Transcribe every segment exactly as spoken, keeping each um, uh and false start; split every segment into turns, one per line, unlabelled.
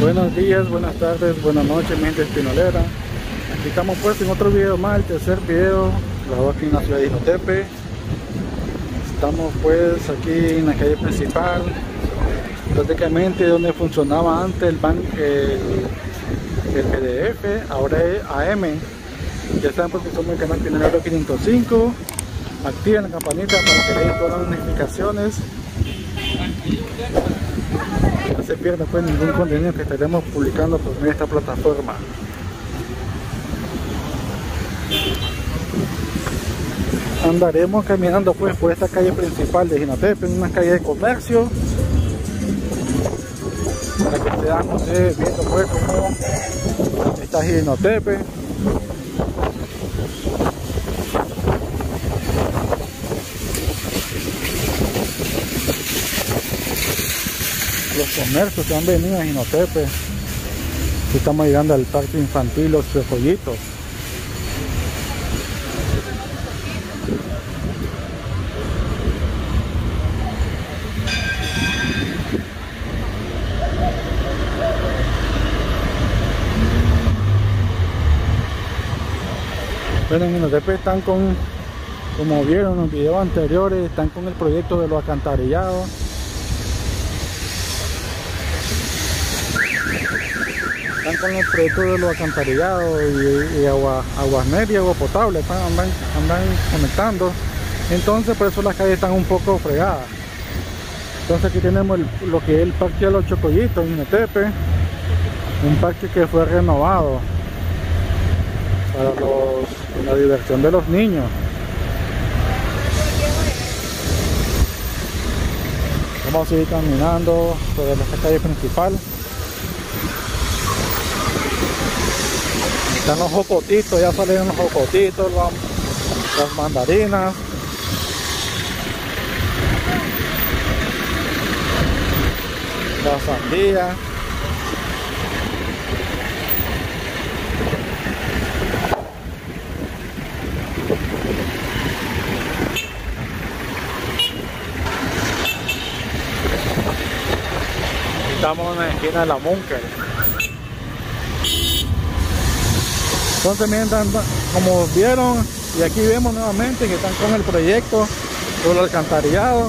Buenos días, buenas tardes, buenas noches, mi gente espinolera. Aquí estamos pues en otro video más, el tercer video, grabado aquí en la ciudad de Jinotepe. Estamos pues aquí en la calle principal, prácticamente donde funcionaba antes el banco, el, el P D F, ahora es A M. Ya saben porque somos el canal Pinolero quinientos cinco. Activen la campanita para que vean todas las notificaciones. No se pierda pues ningún contenido que estaremos publicando por medio de esta plataforma. Andaremos caminando pues por esta calle principal de Jinotepe, en una calle de comercio, para que estén ustedes viendo pues cómo está Jinotepe. Los comercios que han venido a Jinotepe. Estamos llegando al parque infantil Los Trefollitos. Bueno, en Jinotepe están con, como vieron en los videos anteriores, están con el proyecto de los alcantarillados. Están con los proyectos de los alcantarillados y, y agua, aguas negras y agua potable, están, andan, andan conectando. Entonces por eso las calles están un poco fregadas. Entonces aquí tenemos el, lo que es el parque de los Chocollitos en Jinotepe, un parque que fue renovado para los, la diversión de los niños. Vamos a seguir caminando por esta calle principal. Están los jocotitos, ya salieron los jocotitos, las, las mandarinas. La sandía. Estamos en la esquina de la Munker. Entonces mientras, como vieron, y aquí vemos nuevamente que están con el proyecto sobre el alcantarillado.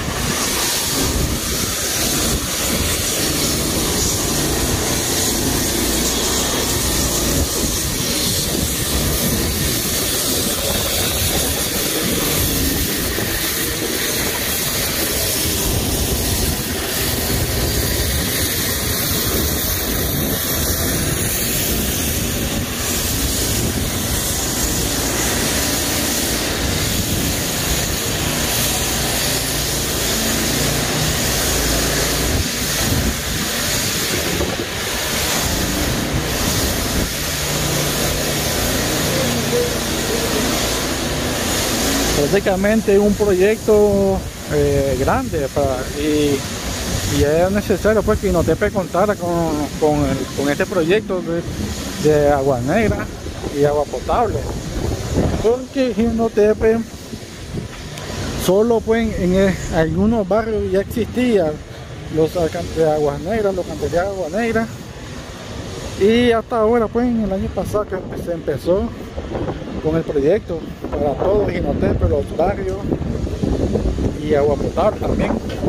Prácticamente un proyecto eh, grande para, y, y es necesario pues que Jinotepe contara con, con, el, con este proyecto de, de agua negra y agua potable, porque Jinotepe solo pues en, en algunos barrios ya existían los de aguas negras, los alcantarillados de agua negra, y hasta ahora pues en el año pasado que se empezó con el proyecto para todo Jinotepe, los barrios y agua potable también.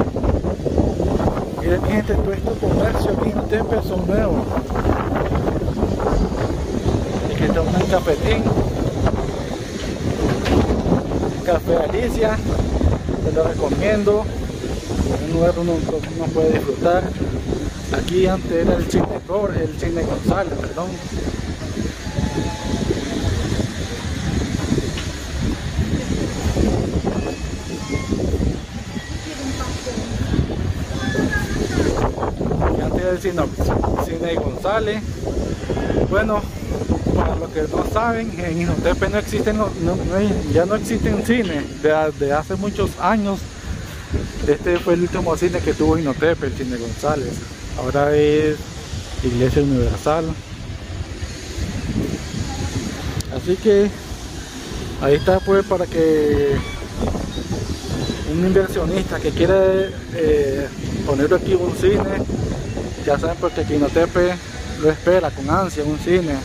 Miren mi gente, todos estos comercios aquí en Jinotepe son nuevos. Aquí está un cafetín, Café Alicia, te lo recomiendo, un lugar donde uno, uno puede disfrutar. Aquí antes era el Cine Cor, el Cine González, perdón. El cine, cine González. Bueno, para los que no saben, en Jinotepe no existen, no, no, ya no existen cines de, de hace muchos años. Este fue el último cine que tuvo Jinotepe, el Cine González. Ahora es Iglesia Universal. Así que ahí está pues para que un inversionista que quiere eh, poner aquí un cine Ya saben porque Quinotepe lo espera con ansia un cine.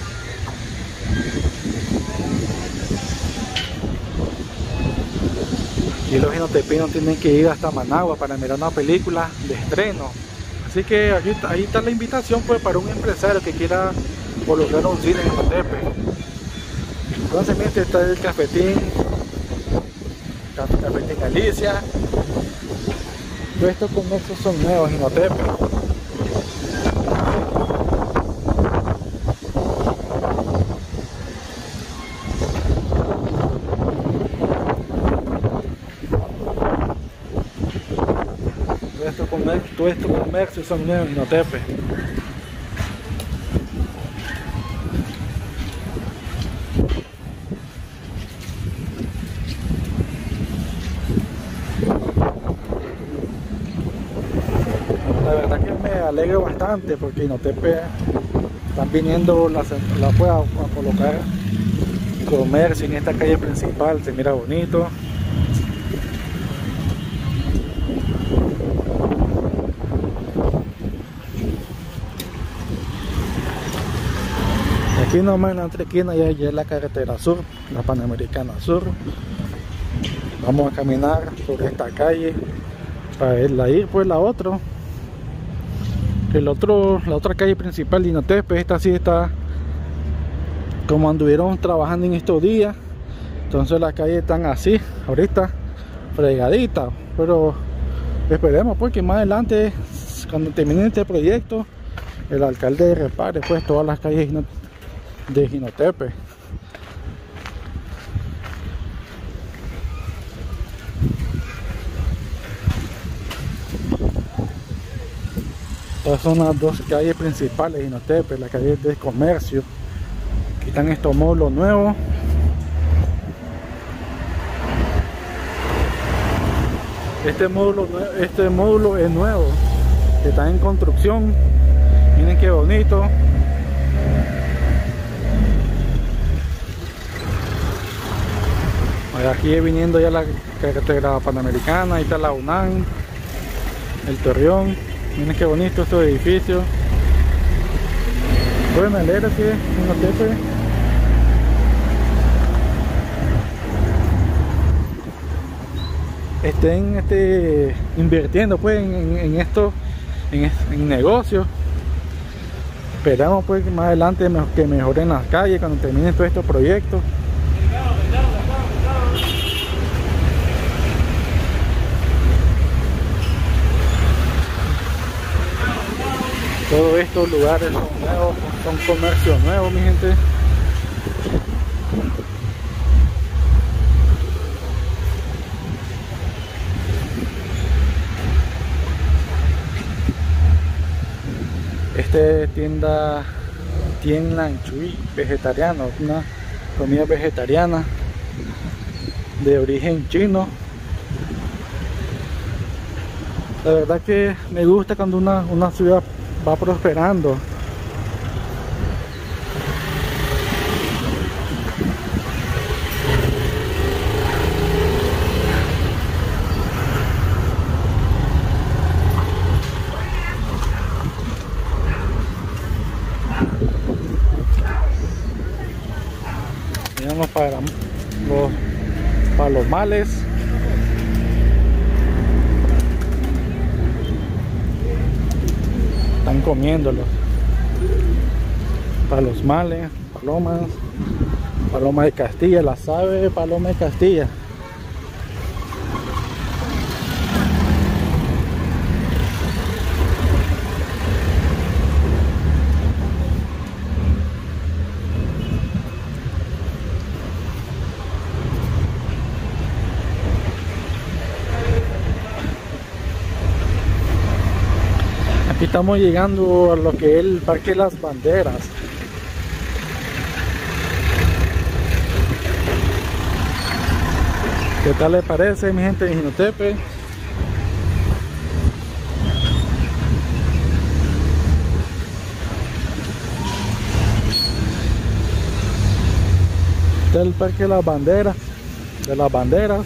Y los quinotepeños tienen que ir hasta Managua para mirar una película de estreno. Así que aquí, ahí está la invitación pues para un empresario que quiera colocar un cine en Quinotepe. Entonces mientras está el cafetín, cafetín Galicia. Todos estos comercios son nuevos en Quinotepe. Todos estos comercios son nuevos en Quinotepe. La verdad que me alegro bastante porque Quinotepe están viniendo la, la pues, a, a colocar comercio en esta calle principal, se mira bonito. Aquí nomás en la otra esquina ya, ya es la carretera sur, la Panamericana Sur. Vamos a caminar por esta calle para irla ir pues la otra. El otro, la otra calle principal de Quinotepe, esta sí está como anduvieron trabajando en estos días. Entonces las calles están así, ahorita fregaditas, pero esperemos pues que más adelante, cuando termine este proyecto, el alcalde repare pues todas las calles de Quinotepe. Estas son las dos calles principales de Quinotepe, la calle de comercio. Aquí están estos módulos nuevos. Este módulo, este módulo es nuevo, que está en construcción. Miren qué bonito. Aquí viniendo ya la carretera Panamericana, ahí está la UNAM, el Torreón. Miren qué bonito estos edificios. Bueno, me alegra que Quinotepe estén este, invirtiendo pues en, en, en esto, en, en negocios. Esperamos pues que más adelante que mejoren las calles cuando terminen todos estos proyectos. Todos estos lugares son nuevos, son comercios nuevos, mi gente. Este tienda Tien Lan Chui vegetariano, una comida vegetariana de origen chino. La verdad que me gusta cuando una, una ciudad va prosperando. Miramos para los palomales. Están comiéndolos. Para los males, palomas, paloma de Castilla, las aves de paloma de Castilla. Aquí estamos llegando a lo que es el Parque Las Banderas. ¿Qué tal les parece, mi gente de Quinotepe? Este es el Parque de las Banderas, de las Banderas.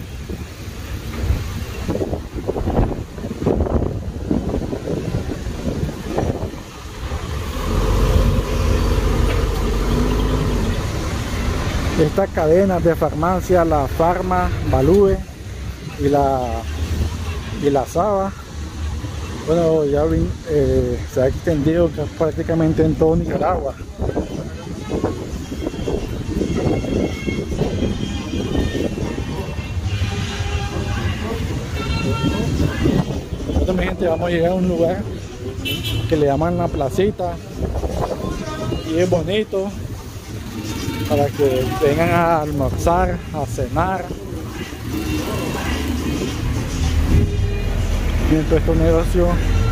estas cadenas de farmacia, la Farma, Balúe y la y la Saba. Bueno, ya eh, se ha extendido prácticamente en todo Nicaragua. Bueno, mi gente, vamos a llegar a un lugar que le llaman la placita y es bonito para que vengan a almorzar, a cenar. Mientras estos negocios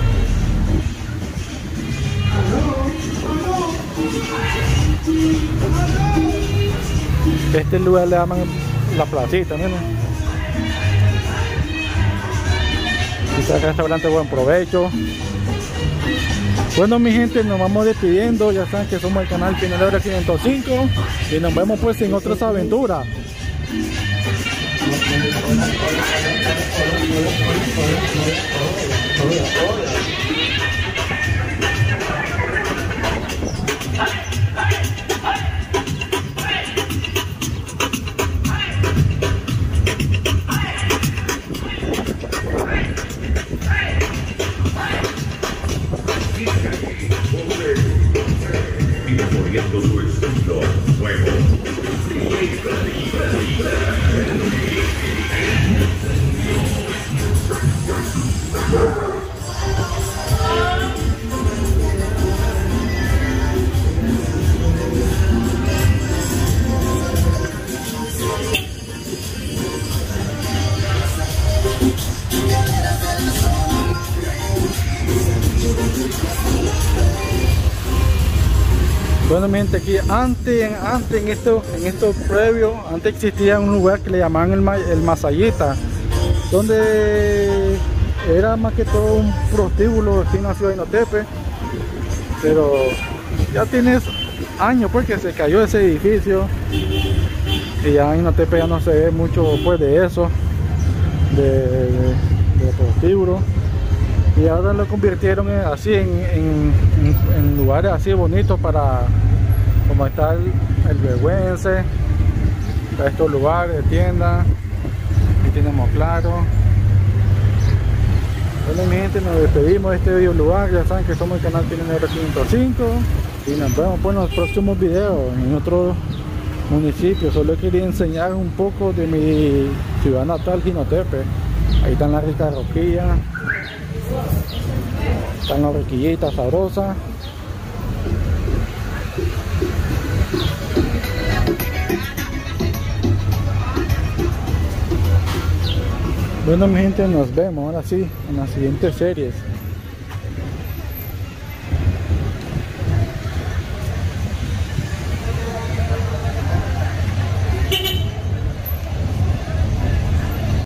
este lugar le llaman la placita, miren. Este restaurante, buen provecho. Bueno, mi gente, nos vamos despidiendo. Ya saben que somos el canal Pinelabra quinientos cinco y nos vemos pues en otras aventuras.
Imponiendo su estilo nuevo.
Bueno, mi gente, aquí antes, antes en esto, en esto previo, antes existía un lugar que le llamaban el, el Masayita, donde era más que todo un prostíbulo aquí en la ciudad de Jinotepe, pero ya tienes años pues que se cayó ese edificio y ya en Jinotepe ya no se ve mucho pues de eso, de, de, de prostíbulo. Y ahora lo convirtieron en, así en, en, en, en lugares así bonitos para, como está el, el Vergüense, está estos lugares de tienda, aquí tenemos claro. Bueno, mi gente, nos despedimos de este video lugar. Ya saben que somos el canal Pinelabra quinientos cinco y nos vemos pues en los próximos videos en otros municipios. Solo quería enseñar un poco de mi ciudad natal, Jinotepe. Ahí están las ricas rosquillas. Están las rosquillitas sabrosas. Bueno, mi gente, nos vemos ahora sí en las siguientes series.